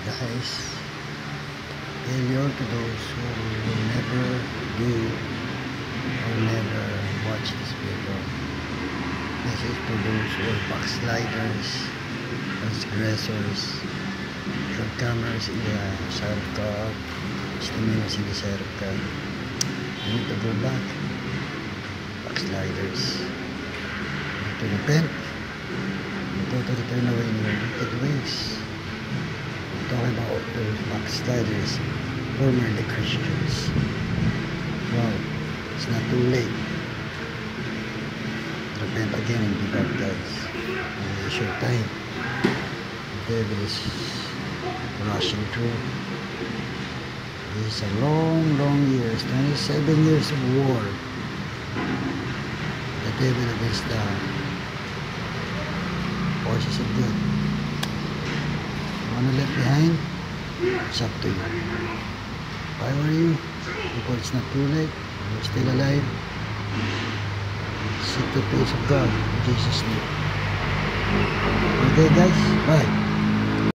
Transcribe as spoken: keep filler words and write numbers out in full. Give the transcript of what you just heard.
guys, failure to those who will never do or never watch this video. This is for those who are backsliders, transgressors, shortcomers in the sight of God, misdemeanors in the sight of God. You need to go back. Backsliders. You need to repent. You need to turn away in your wicked ways. I'm talking about those backsliders, formerly Christians. Well, it's not too late. Repent again and be baptized. In a short time, the devil is rushing through. This is a long, long years, twenty-seven years of war. The devil against the forces of God. You want to left behind? It's up to you. If I were you, before it's not too late, you're still alive, seek the face of God in Jesus' name. Okay guys, bye.